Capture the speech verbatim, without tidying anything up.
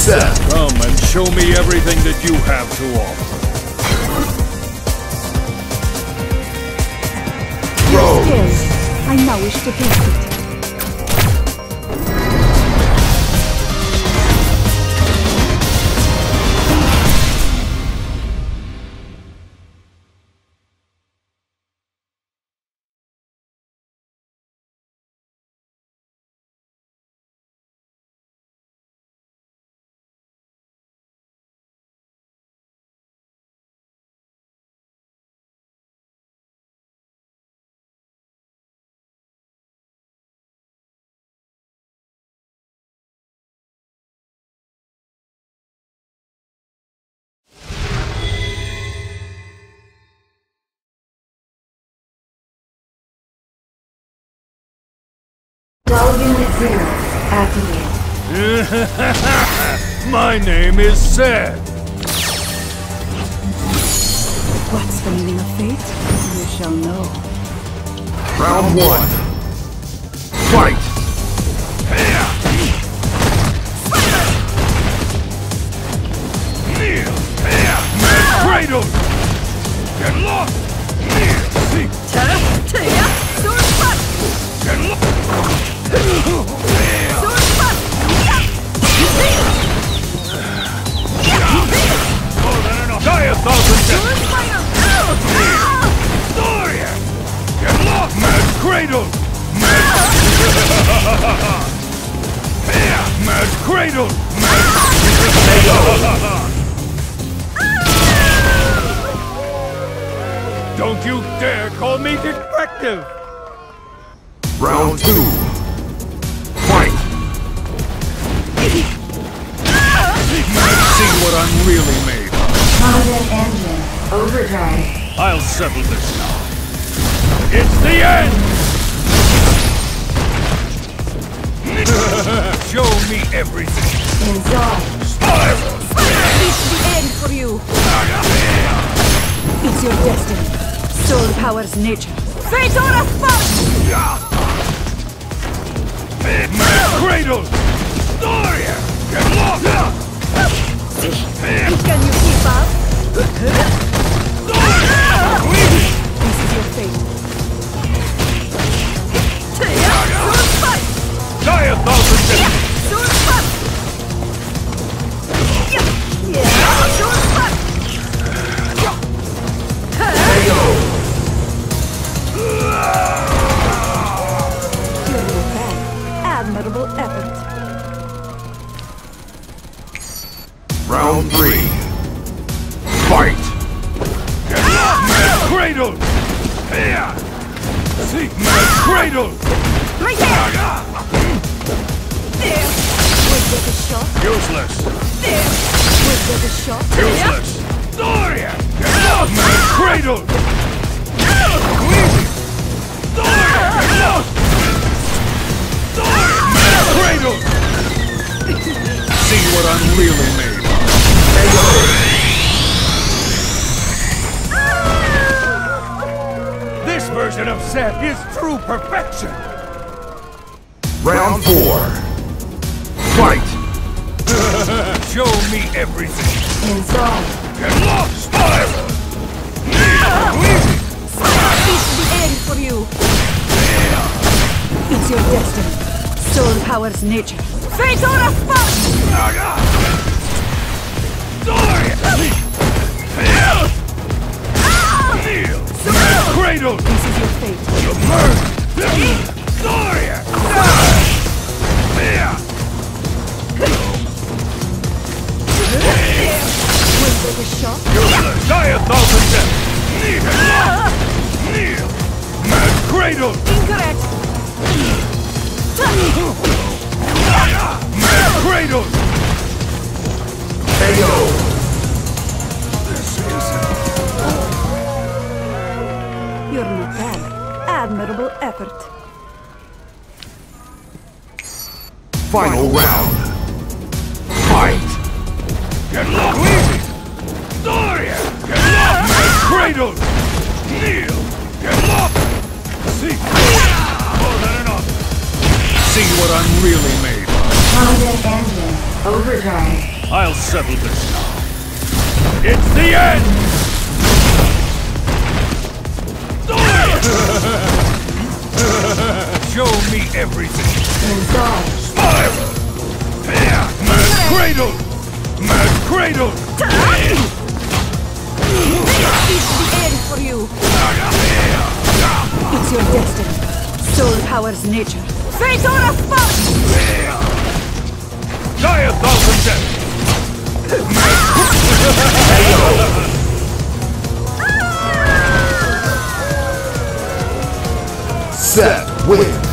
Seth. Come and show me everything that you have to offer. Rose. Yes, I now wish to taste it. Well, Unit Zero, activate. My name is Seth. What's the meaning of fate? You shall know. Round one. Fight! Cradle! Get lost! See! Sword fight! Get lost! Sword fight! Die a thousand deaths! Sword fire! Gloria! Get lost! Mad Cradle! Mad... Mad Cradle! Mad... Don't you dare call me defective! Round two. Fight! See what I'm really made of. Combat engine, overdrive. I'll settle this now. It's the end! Show me everything. Inside. Spiral! It's the end for you! It's your destiny. Soul powers nature. Fate or a foe! Mad Cradle! Gloria! Get lost! Can you keep up? This is your fate. Sword fight! Die a thousand deaths! Sword fight! Yeah! Sword fight! You're not bad. Admirable effort. Round three. Fight! Get lost! Mad Cradle! See! Mad Cradle! Right here! There! Was that a shot? Useless! There! Was that a shot? Useless! Gloria! Get lost! Mad Cradle! Gloria! Get lost! Gloria! Mad Cradle! See what I'm really made of. This version of Seth is true perfection! Round four. Fight! Show me everything! Inside. Get lost! Spiral! It's the end for you! It's your destiny. Soul powers nature. Fate or a foe! Gloria! Kneel! Mad Cradle! This is your fate. You murder! Gloria! Was that a shot? Useless! Die a thousand deaths! Kneel! Kneel! Mad Cradle! Incorrect! Mad Cradle! K O. This isn't... You're not bad. Admirable effort. Final round. Fight! Get lost! Gloria! Get lost! Mad Cradle! Kneel! Get lost! See! More than enough! See what I'm really made of. Combat engine, overdrive. Overdrive. I'll settle this now. It's the end! Show me everything. Installed. Spiral! Mad Cradle! Mad Cradle! It's the end for you. It's your destiny. Soul powers nature. Fate or a spark! Die a thousand deaths! Seth wins.